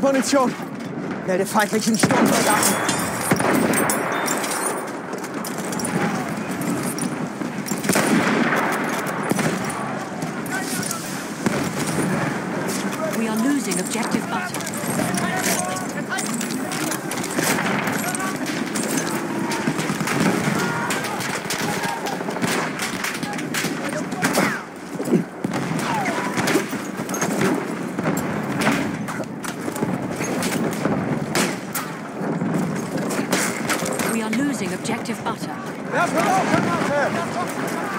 Munition! Melde feindlichen Sturmsoldaten! We are losing objective butter. We are losing objective butter. Werfen auf, Granate!